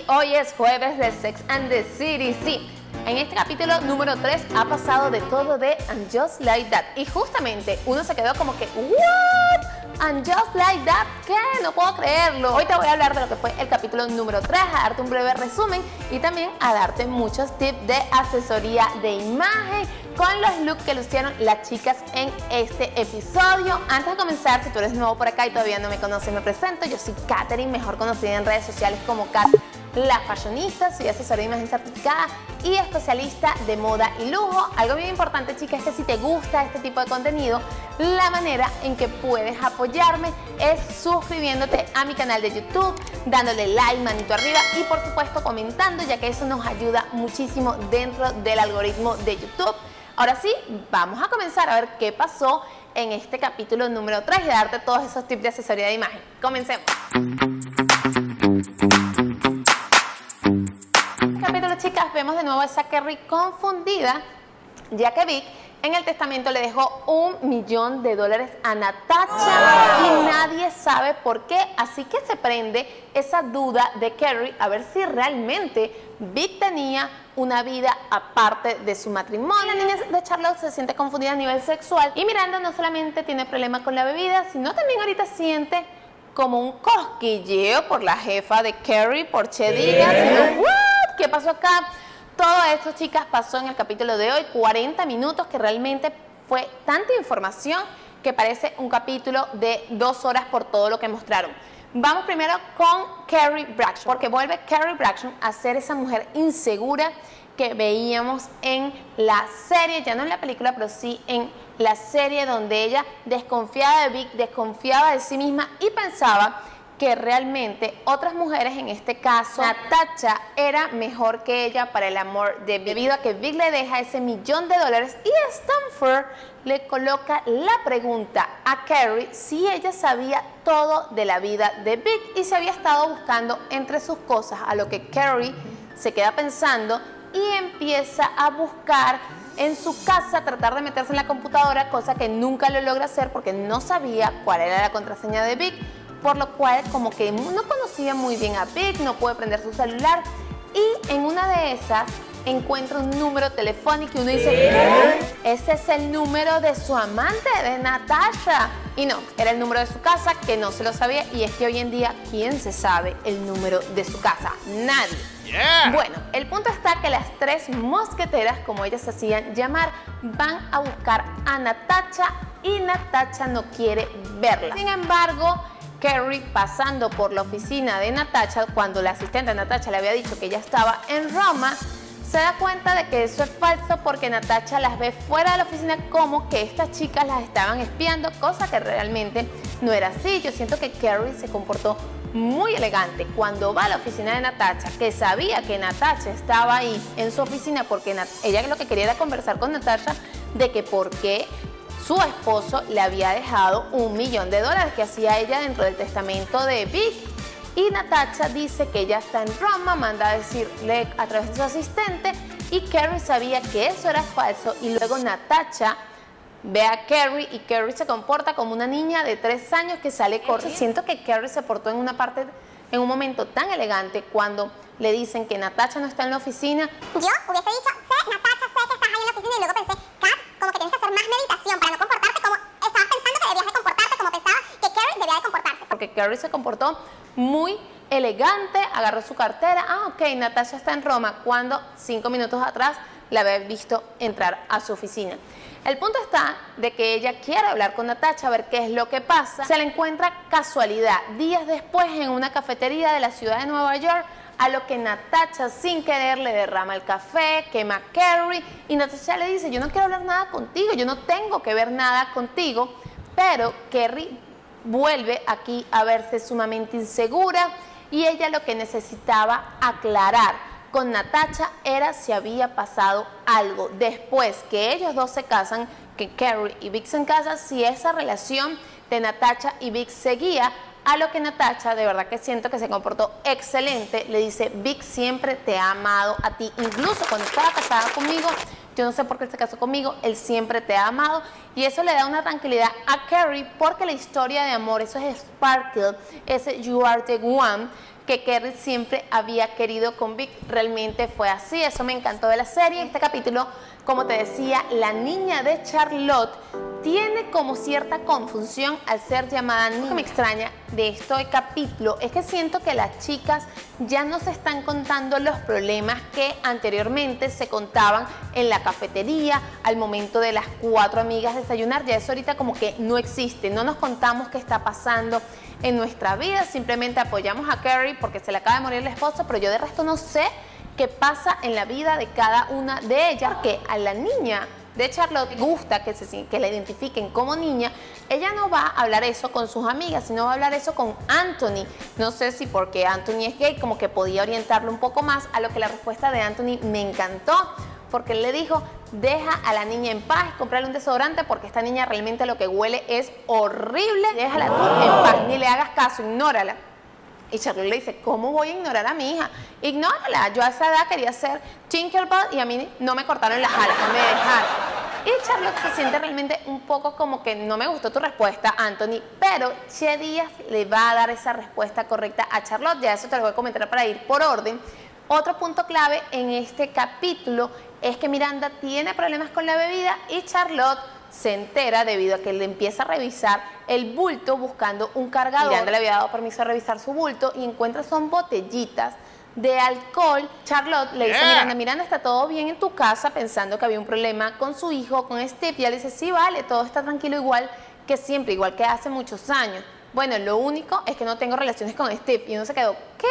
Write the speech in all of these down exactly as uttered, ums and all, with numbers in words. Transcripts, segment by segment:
sí, hoy es jueves de Sex and the City, sí. En este capítulo número tres ha pasado de todo de And Just Like That. Y justamente uno se quedó como que, ¿what? And Just Like That, ¿qué? No puedo creerlo. Hoy te voy a hablar de lo que fue el capítulo número tres, a darte un breve resumen y también a darte muchos tips de asesoría de imagen con los looks que lucieron las chicas en este episodio. Antes de comenzar, si tú eres nuevo por acá y todavía no me conoces, me presento. Yo soy Katherine, mejor conocida en redes sociales como Kat, la fashionista. Soy asesora de imagen certificada y especialista de moda y lujo. Algo bien importante, chicas, es que si te gusta este tipo de contenido, la manera en que puedes apoyarme es suscribiéndote a mi canal de YouTube, dándole like, manito arriba y por supuesto comentando, ya que eso nos ayuda muchísimo dentro del algoritmo de YouTube. Ahora sí, vamos a comenzar a ver qué pasó en este capítulo número tres y darte todos esos tips de asesoría de imagen. Comencemos. Capítulo, chicas, vemos de nuevo a esa Carrie confundida, ya que Vic en el testamento le dejó un millón de dólares a Natasha y nadie sabe por qué, así que se prende esa duda de Carrie a ver si realmente Vic tenía una vida aparte de su matrimonio. La niña de Charlotte se siente confundida a nivel sexual y Miranda no solamente tiene problemas con la bebida, sino también ahorita siente como un cosquilleo por la jefa de Carrie, por Che Diga. ¿What? ¿Qué pasó acá? Todo esto, chicas, pasó en el capítulo de hoy, cuarenta minutos, que realmente fue tanta información que parece un capítulo de dos horas por todo lo que mostraron. Vamos primero con Carrie Bradshaw, porque vuelve Carrie Bradshaw a ser esa mujer insegura que veíamos en la serie, ya no en la película, pero sí en la serie, donde ella desconfiaba de Vic, desconfiaba de sí misma y pensaba que realmente otras mujeres, en este caso Natasha, era mejor que ella para el amor de Vic, debido a que Vic le deja ese millón de dólares y Stanford le coloca la pregunta a Carrie si ella sabía todo de la vida de Vic y se había estado buscando entre sus cosas, a lo que Carrie se queda pensando y empieza a buscar en su casa, tratar de meterse en la computadora, cosa que nunca lo logra hacer porque no sabía cuál era la contraseña de Vic, por lo cual como que no conocía muy bien a Vic, no puede prender su celular y en una de esas encuentra un número telefónico y uno dice, ¿qué? Ese es el número de su amante, de Natasha. Y no, era el número de su casa, que no se lo sabía, y es que hoy en día, ¿quién se sabe el número de su casa? Nadie. Yeah. Bueno, el punto está que las tres mosqueteras, como ellas se hacían llamar, van a buscar a Natasha y Natasha no quiere verla. Sin embargo, Carrie, pasando por la oficina de Natasha, cuando la asistente de Natasha le había dicho que ella estaba en Roma, se da cuenta de que eso es falso porque Natasha las ve fuera de la oficina como que estas chicas las estaban espiando, cosa que realmente no era así. Yo siento que Carrie se comportó muy elegante cuando va a la oficina de Natasha, que sabía que Natasha estaba ahí en su oficina porque ella lo que quería era conversar con Natasha de que por qué su esposo le había dejado un millón de dólares que hacía ella dentro del testamento de Vic. Y Natasha dice que ella está en Roma, manda a decirle a través de su asistente, y Carrie sabía que eso era falso. Y luego Natasha ve a Carrie y Carrie se comporta como una niña de tres años que sale corriendo. Siento que Carrie se portó en una parte, en un momento tan elegante cuando le dicen que Natasha no está en la oficina. Yo hubiese dicho, sé, Natasha, sé que estás ahí en la oficina, y luego pensé, Kat, como que tienes que hacer más meditación para no comportarte como estabas pensando que debías de comportarte, como pensaba que Carrie debía de comportarse. Porque Carrie se comportó muy elegante, agarró su cartera, ah, ok, Natasha está en Roma, cuando cinco minutos atrás la había visto entrar a su oficina. El punto está de que ella quiere hablar con Natasha, a ver qué es lo que pasa. Se la encuentra casualidad, días después, en una cafetería de la ciudad de Nueva York, a lo que Natasha, sin querer, le derrama el café, quema a Carrie, y Natasha le dice, yo no quiero hablar nada contigo, yo no tengo que ver nada contigo, pero Carrie vuelve aquí a verse sumamente insegura y ella lo que necesitaba aclarar con Natasha era si había pasado algo después que ellos dos se casan, que Carrie y Vic se casan, si esa relación de Natasha y Vic seguía, a lo que Natasha, de verdad que siento que se comportó excelente, le dice, Vic siempre te ha amado a ti, incluso cuando estaba casada conmigo, yo no sé por qué se casó conmigo, él siempre te ha amado, y eso le da una tranquilidad a Carrie porque la historia de amor, eso es Sparkle, ese You Are the One, que Carrie siempre había querido con Vic, realmente fue así, eso me encantó de la serie. En este capítulo, como te decía, la niña de Charlotte tiene como cierta confusión al ser llamada niña. Lo que me extraña de este capítulo es que siento que las chicas ya no se están contando los problemas que anteriormente se contaban en la cafetería, al momento de las cuatro amigas desayunar, ya eso ahorita como que no existe, no nos contamos qué está pasando en nuestra vida, simplemente apoyamos a Carrie porque se le acaba de morir el esposo, pero yo de resto no sé qué pasa en la vida de cada una de ellas, que a la niña de Charlotte gusta que, se, que la identifiquen como niña. Ella no va a hablar eso con sus amigas, sino va a hablar eso con Anthony. No sé si porque Anthony es gay, como que podía orientarlo un poco más, a lo que la respuesta de Anthony me encantó, porque él le dijo, deja a la niña en paz, comprarle un desodorante porque esta niña realmente lo que huele es horrible, déjala tú en paz, ni le hagas caso, ignórala. Y Charlotte le dice, ¿cómo voy a ignorar a mi hija? Ignórala, yo a esa edad quería ser Tinkerbell y a mí no me cortaron las alas, no me dejaron. Y Charlotte se siente realmente un poco como que no me gustó tu respuesta, Anthony, pero Che Díaz le va a dar esa respuesta correcta a Charlotte, ya eso te lo voy a comentar para ir por orden. Otro punto clave en este capítulo es que Miranda tiene problemas con la bebida y Charlotte se entera debido a que le empieza a revisar el bulto buscando un cargador. Miranda le había dado permiso a revisar su bulto y encuentra son botellitas de alcohol. Charlotte le dice a Miranda, Miranda, ¿está todo bien en tu casa? Pensando que había un problema con su hijo, con Steve. Y ella le dice, sí, vale, todo está tranquilo igual que siempre, igual que hace muchos años. Bueno, lo único es que no tengo relaciones con Steve. Y uno se quedó, ¿qué?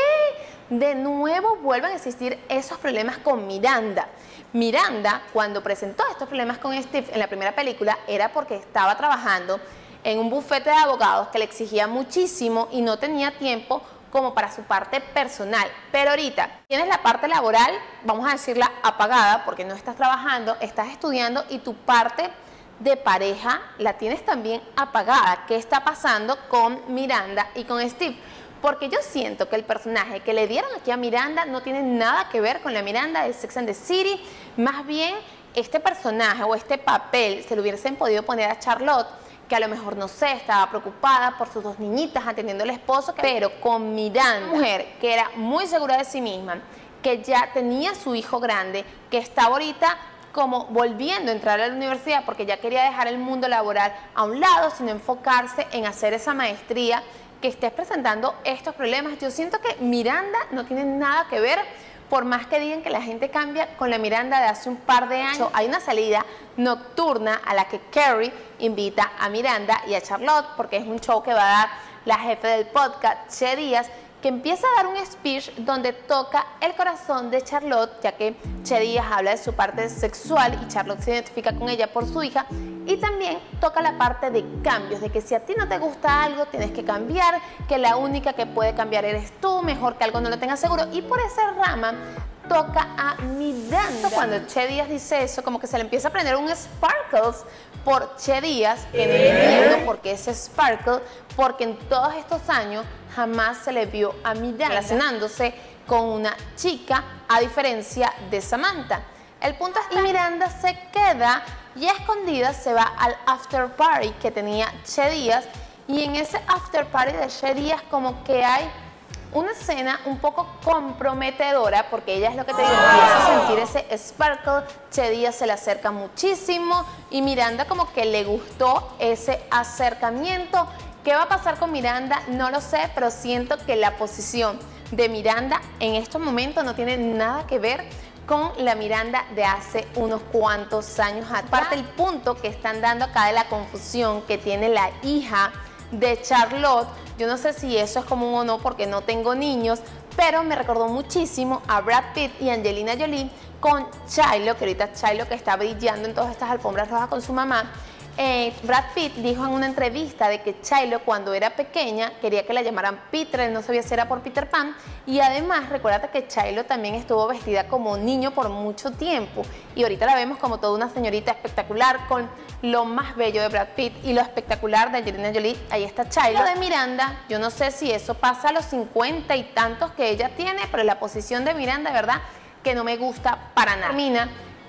De nuevo vuelven a existir esos problemas con Miranda. Miranda, cuando presentó estos problemas con Steve en la primera película, era porque estaba trabajando en un bufete de abogados que le exigía muchísimo y no tenía tiempo como para su parte personal. Pero ahorita tienes la parte laboral, vamos a decirla apagada, porque no estás trabajando, estás estudiando y tu parte de pareja la tienes también apagada. ¿Qué está pasando con Miranda y con Steve? Porque yo siento que el personaje que le dieron aquí a Miranda no tiene nada que ver con la Miranda de Sex and the City. Más bien, este personaje o este papel se lo hubiesen podido poner a Charlotte, que a lo mejor, no sé, estaba preocupada por sus dos niñitas atendiendo al esposo, pero con Miranda, una mujer que era muy segura de sí misma, que ya tenía su hijo grande, que estaba ahorita como volviendo a entrar a la universidad porque ya quería dejar el mundo laboral a un lado, sino enfocarse en hacer esa maestría, que estés presentando estos problemas. Yo siento que Miranda no tiene nada que ver, por más que digan que la gente cambia, con la Miranda de hace un par de años. Hay una salida nocturna a la que Carrie invita a Miranda y a Charlotte, porque es un show que va a dar la jefe del podcast, Che Díaz, que empieza a dar un speech donde toca el corazón de Charlotte, ya que Che Díaz habla de su parte sexual y Charlotte se identifica con ella por su hija, y también toca la parte de cambios, de que si a ti no te gusta algo, tienes que cambiar, que la única que puede cambiar eres tú, mejor que algo no lo tengas seguro, y por esa rama toca a Miranda. Cuando Che Díaz dice eso, como que se le empieza a prender un Sparkles por Che Díaz, que no entiendo por qué ese Sparkle, porque en todos estos años jamás se le vio a Miranda relacionándose con una chica, a diferencia de Samantha. El punto es que Miranda se queda y a escondidas se va al after party que tenía Che Díaz, y en ese after party de Che Díaz como que hay una escena un poco comprometedora, porque ella es lo que te digo, empieza a sentir ese sparkle, Che Díaz se le acerca muchísimo y Miranda como que le gustó ese acercamiento. ¿Qué va a pasar con Miranda? No lo sé, pero siento que la posición de Miranda en estos momentos no tiene nada que ver con la Miranda de hace unos cuantos años atrás. Aparte el punto que están dando acá de la confusión que tiene la hija de Charlotte, yo no sé si eso es común o no porque no tengo niños, pero me recordó muchísimo a Brad Pitt y Angelina Jolie con Shiloh, que ahorita Shiloh que está brillando en todas estas alfombras rojas con su mamá. Eh, Brad Pitt dijo en una entrevista de que Shiloh cuando era pequeña quería que la llamaran Peter, él no sabía si era por Peter Pan, y además recuérdate que Shiloh también estuvo vestida como niño por mucho tiempo y ahorita la vemos como toda una señorita espectacular con lo más bello de Brad Pitt y lo espectacular de Angelina Jolie. Ahí está Shiloh. Lo de Miranda, yo no sé si eso pasa a los cincuenta y tantos que ella tiene, pero la posición de Miranda, de verdad, que no me gusta para nada. Termina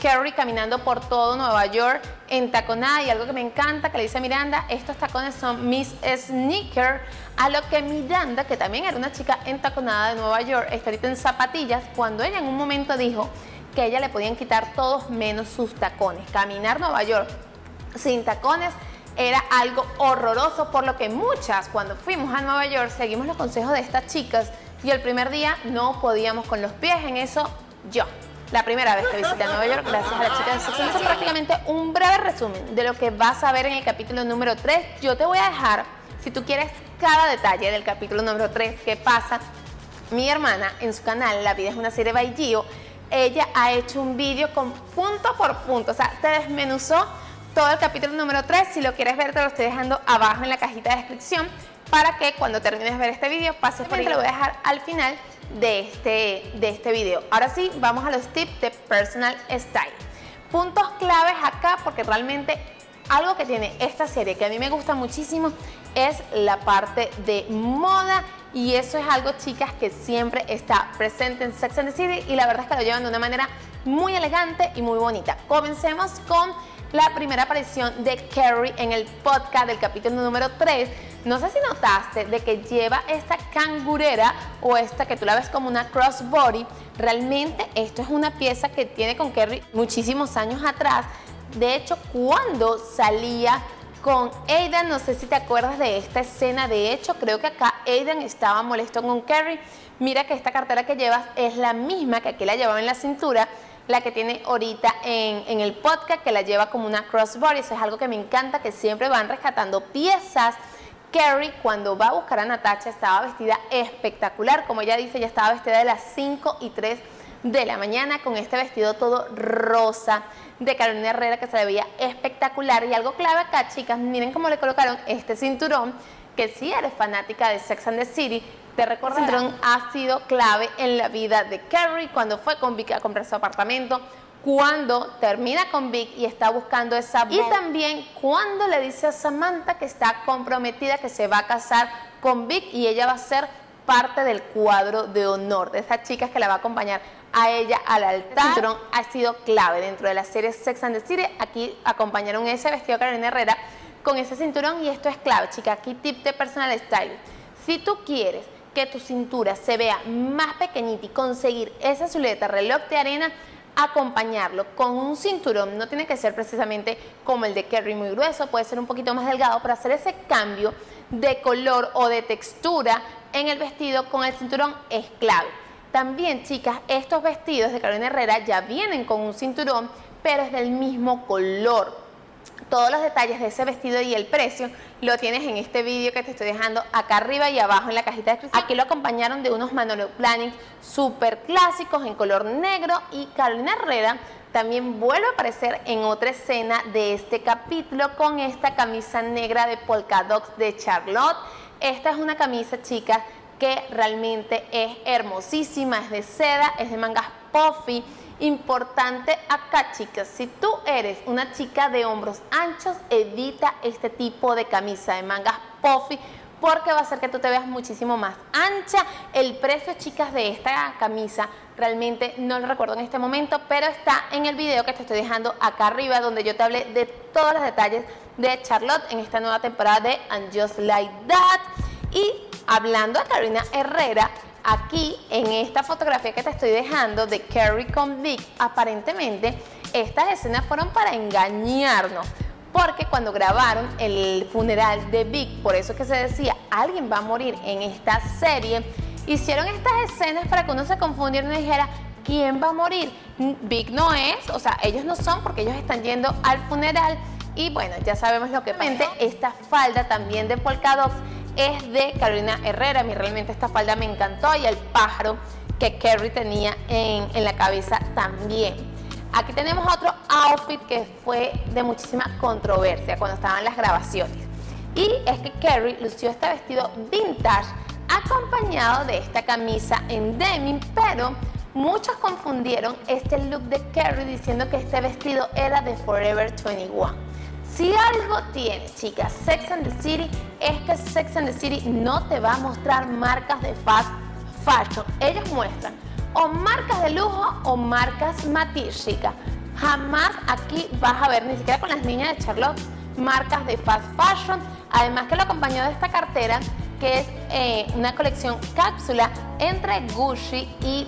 Carrie caminando por todo Nueva York entaconada, y algo que me encanta que le dice a Miranda, estos tacones son mis sneakers, a lo que Miranda, que también era una chica entaconada de Nueva York, está ahorita en zapatillas, cuando ella en un momento dijo que a ella le podían quitar todos menos sus tacones. Caminar Nueva York sin tacones era algo horroroso, por lo que muchas, cuando fuimos a Nueva York, seguimos los consejos de estas chicas y el primer día no podíamos con los pies. En eso yo, la primera vez que visité Nueva York, gracias a la chica de Sex and the City. Prácticamente un breve resumen de lo que vas a ver en el capítulo número tres. Yo te voy a dejar, si tú quieres cada detalle del capítulo número tres, qué pasa. Mi hermana en su canal, La Vida es una Serie by Gio, ella ha hecho un vídeo con punto por punto, o sea, te desmenuzó todo el capítulo número tres. Si lo quieres ver, te lo estoy dejando abajo en la cajita de descripción para que cuando termines de ver este video pases por ahí. Te lo voy a dejar al final de este, de este video. Ahora sí, vamos a los tips de personal style. Puntos claves acá, porque realmente algo que tiene esta serie que a mí me gusta muchísimo es la parte de moda, y eso es algo, chicas, que siempre está presente en Sex and the City, y la verdad es que lo llevan de una manera muy elegante y muy bonita. Comencemos con la primera aparición de Carrie en el podcast del capítulo número tres. No sé si notaste de que lleva esta cangurera, o esta que tú la ves como una crossbody. Realmente esto es una pieza que tiene con Carrie muchísimos años atrás. De hecho, cuando salía con Aidan, no sé si te acuerdas de esta escena. De hecho, creo que acá Aidan estaba molesto con Carrie. Mira que esta cartera que llevas es la misma que aquí la llevaba en la cintura, la que tiene ahorita en, en el podcast, que la lleva como una crossbody. Eso es algo que me encanta, que siempre van rescatando piezas. Carrie, cuando va a buscar a Natasha, estaba vestida espectacular. Como ella dice, ella estaba vestida de las cinco y tres de la mañana con este vestido todo rosa de Carolina Herrera, que se le veía espectacular. Y algo clave acá, chicas, miren cómo le colocaron este cinturón, que si eres fanática de Sex and the City, te recuerdo, el cinturón ha sido clave en la vida de Carrie, cuando fue con Vic a comprar su apartamento, cuando termina con Vic y está buscando esa voz, y también cuando le dice a Samantha que está comprometida, que se va a casar con Vic y ella va a ser parte del cuadro de honor de esas chicas que la va a acompañar a ella al altar. El cinturón ha sido clave dentro de la serie Sex and the City. Aquí acompañaron ese vestido de Carolina Herrera con ese cinturón, y esto es clave, chicas. Aquí tip de personal style: si tú quieres que tu cintura se vea más pequeñita y conseguir esa silueta reloj de arena, acompañarlo con un cinturón. No tiene que ser precisamente como el de Carrie muy grueso, puede ser un poquito más delgado, para hacer ese cambio de color o de textura en el vestido con el cinturón es clave. También, chicas, estos vestidos de Carolina Herrera ya vienen con un cinturón, pero es del mismo color. Todos los detalles de ese vestido y el precio lo tienes en este vídeo que te estoy dejando acá arriba y abajo en la cajita de descripción. Aquí lo acompañaron de unos Manolo Blahnik súper clásicos en color negro, y Carolina Herrera también vuelve a aparecer en otra escena de este capítulo con esta camisa negra de polka dots de Charlotte. Esta es una camisa, chicas, que realmente es hermosísima, es de seda, es de mangas puffy. Importante acá, chicas, si tú eres una chica de hombros anchos, evita este tipo de camisa de mangas puffy, porque va a hacer que tú te veas muchísimo más ancha. El precio, chicas, de esta camisa realmente no lo recuerdo en este momento, pero está en el video que te estoy dejando acá arriba, donde yo te hablé de todos los detalles de Charlotte en esta nueva temporada de And Just Like That. Y hablando de Carolina Herrera, aquí en esta fotografía que te estoy dejando de Carrie con Vic, aparentemente estas escenas fueron para engañarnos, porque cuando grabaron el funeral de Vic, por eso que se decía alguien va a morir en esta serie, hicieron estas escenas para que uno se confundiera y no dijera quién va a morir. Vic no es, o sea, ellos no son, porque ellos están yendo al funeral. Y bueno, ya sabemos lo que pasó. Esta falda también de polka dots es de Carolina Herrera. A mí realmente esta falda me encantó, y el pájaro que Carrie tenía en, en la cabeza también. Aquí tenemos otro outfit que fue de muchísima controversia cuando estaban las grabaciones, y es que Carrie lució este vestido vintage acompañado de esta camisa en denim, pero muchos confundieron este look de Carrie diciendo que este vestido era de Forever veintiuno. Si algo tiene, chicas, Sex and the City, es que Sex and the City no te va a mostrar marcas de fast fashion. Ellos muestran o marcas de lujo o marcas matiz, chicas. Jamás aquí vas a ver, ni siquiera con las niñas de Charlotte, marcas de fast fashion. Además que lo acompañó de esta cartera, que es eh, una colección cápsula entre Gucci y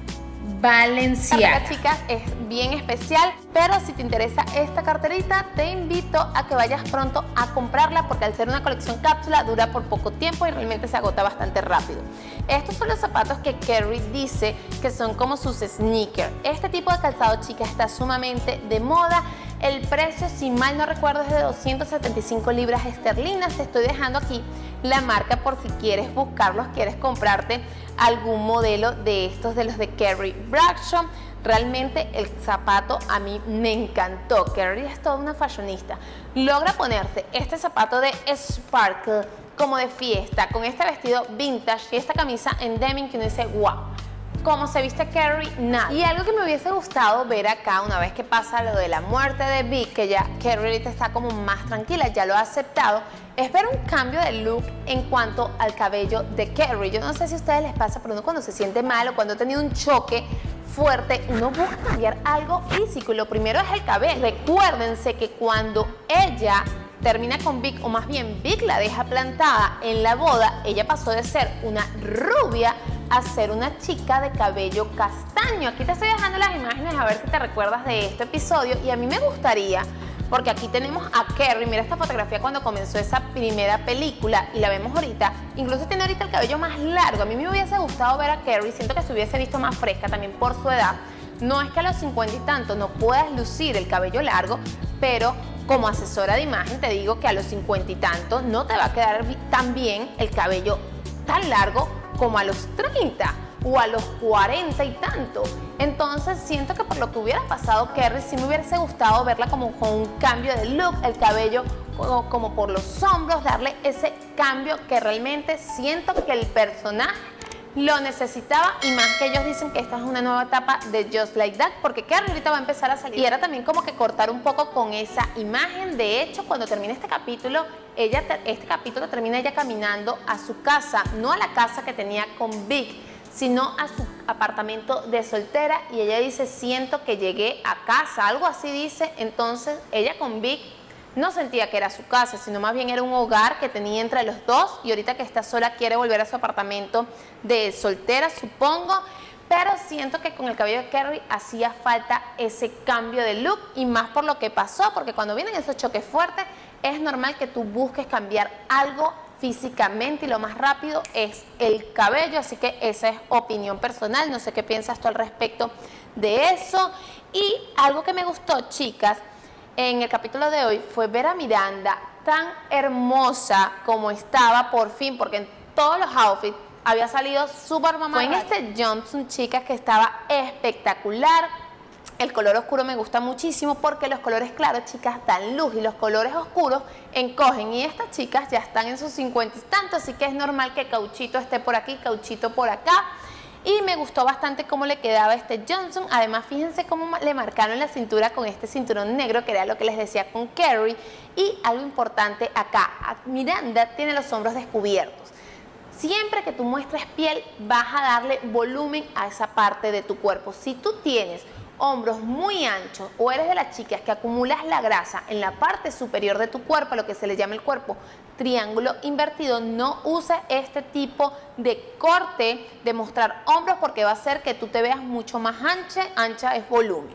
Balenciaga. Chicas, es bien especial, pero si te interesa esta carterita, te invito a que vayas pronto a comprarla, porque al ser una colección cápsula dura por poco tiempo y realmente se agota bastante rápido. Estos son los zapatos que Carrie dice que son como sus sneakers. Este tipo de calzado, chicas, está sumamente de moda. El precio, si mal no recuerdo, es de doscientas setenta y cinco libras esterlinas. Te estoy dejando aquí la marca por si quieres buscarlos, quieres comprarte algún modelo de estos, de los de Carrie Bradshaw. Realmente el zapato a mí me encantó. Carrie es toda una fashionista. Logra ponerse este zapato de Sparkle como de fiesta, con este vestido vintage y esta camisa en denim que uno dice wow. Como se viste Carrie, nada. Y algo que me hubiese gustado ver acá, una vez que pasa lo de la muerte de Vic, que ya Carrie ahorita está como más tranquila, ya lo ha aceptado, es ver un cambio de look en cuanto al cabello de Carrie. Yo no sé si a ustedes les pasa, pero uno cuando se siente mal o cuando ha tenido un choque fuerte, uno busca cambiar algo físico y lo primero es el cabello. Recuérdense que cuando ella termina con Vic, o más bien Vic la deja plantada en la boda, ella pasó de ser una rubia a ser una chica de cabello castaño. Aquí te estoy dejando las imágenes a ver si te recuerdas de este episodio, y a mí me gustaría, porque aquí tenemos a Carrie, mira esta fotografía cuando comenzó esa primera película y la vemos ahorita, incluso tiene ahorita el cabello más largo. A mí me hubiese gustado ver a Carrie, siento que se hubiese visto más fresca también por su edad. No es que a los cincuenta y tantos no puedas lucir el cabello largo, pero como asesora de imagen te digo que a los cincuenta y tantos no te va a quedar tan bien el cabello tan largo como a los treinta o a los cuarenta y tanto. Entonces siento que por lo que hubiera pasado Carrie, sí me hubiese gustado verla como con un cambio de look, el cabello como, como por los hombros, darle ese cambio que realmente siento que el personaje lo necesitaba, y más que ellos dicen que esta es una nueva etapa de Just Like That, porque Carrie ahorita va a empezar a salir. Y era también como que cortar un poco con esa imagen. De hecho, cuando termina este capítulo, ella, este capítulo termina ella caminando a su casa, no a la casa que tenía con Vic, sino a su apartamento de soltera, y ella dice, siento que llegué a casa, algo así dice. Entonces ella con Vic no sentía que era su casa, sino más bien era un hogar que tenía entre los dos, y ahorita que está sola quiere volver a su apartamento de soltera, supongo. Pero siento que con el cabello de Carrie hacía falta ese cambio de look, y más por lo que pasó, porque cuando vienen esos choques fuertes es normal que tú busques cambiar algo físicamente, y lo más rápido es el cabello. Así que esa es opinión personal, no sé qué piensas tú al respecto de eso. Y algo que me gustó, chicas, en el capítulo de hoy fue ver a Miranda tan hermosa como estaba por fin, porque en todos los outfits había salido súper mamá. Fue en este jumpsuit, chicas, que estaba espectacular. El color oscuro me gusta muchísimo porque los colores claros, chicas, dan luz y los colores oscuros encogen. Y estas chicas ya están en sus cincuenta y tantos, así que es normal que Cauchito esté por aquí, Cauchito por acá. Y me gustó bastante cómo le quedaba este jumpsuit. Además, fíjense cómo le marcaron la cintura con este cinturón negro, que era lo que les decía con Carrie. Y algo importante acá, Miranda tiene los hombros descubiertos. Siempre que tú muestres piel, vas a darle volumen a esa parte de tu cuerpo. Si tú tienes hombros muy anchos o eres de las chicas que acumulas la grasa en la parte superior de tu cuerpo, lo que se le llama el cuerpo triángulo invertido, no uses este tipo de corte de mostrar hombros, porque va a hacer que tú te veas mucho más ancha. Ancha es volumen.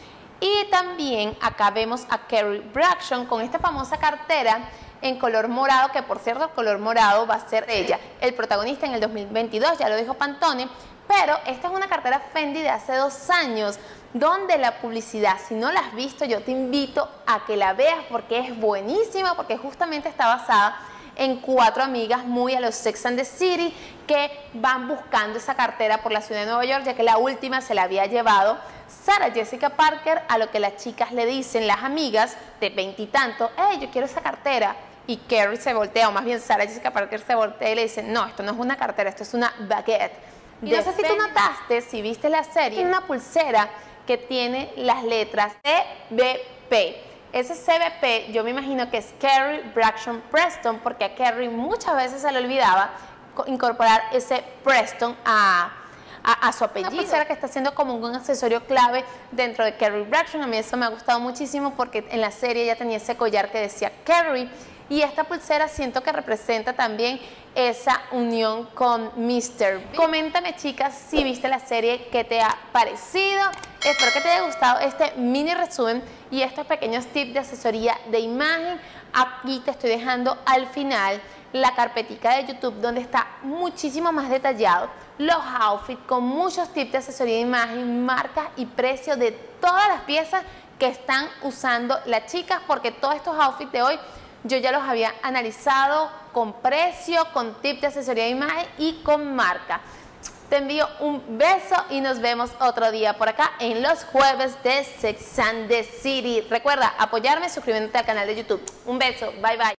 Y también acá vemos a Carrie Bradshaw con esta famosa cartera en color morado, que por cierto el color morado va a ser ella el protagonista en el dos mil veintidós, ya lo dijo Pantone. Pero esta es una cartera Fendi de hace dos años, donde la publicidad, si no la has visto, yo te invito a que la veas porque es buenísima, porque justamente está basada en cuatro amigas muy a los Sex and the City que van buscando esa cartera por la ciudad de Nueva York, ya que la última se la había llevado Sarah Jessica Parker, a lo que las chicas le dicen, las amigas de veintitantos, hey, yo quiero esa cartera. Y Carrie se voltea, o más bien Sarah Jessica Parker se voltea y le dice, no, esto no es una cartera, esto es una baguette. Y no sé si tú notaste, si viste la serie, una pulsera que tiene las letras C B P. Ese C B P yo me imagino que es Carrie Bradshaw Preston, porque a Carrie muchas veces se le olvidaba incorporar ese Preston a, a, a su apellido. Una pulsera que está siendo como un accesorio clave dentro de Carrie Bradshaw. A mí eso me ha gustado muchísimo porque en la serie ella tenía ese collar que decía Carrie. Y esta pulsera siento que representa también esa unión con míster Big. Coméntame, chicas, si viste la serie, qué te ha parecido. Espero que te haya gustado este mini resumen y estos pequeños tips de asesoría de imagen. Aquí te estoy dejando al final la carpetica de YouTube donde está muchísimo más detallado los outfits con muchos tips de asesoría de imagen, marcas y precios de todas las piezas que están usando las chicas, porque todos estos outfits de hoy yo ya los había analizado con precio, con tips de asesoría de imagen y con marca. Te envío un beso y nos vemos otro día por acá en los jueves de Sex and the City. Recuerda apoyarme suscribiéndote al canal de YouTube. Un beso, bye bye.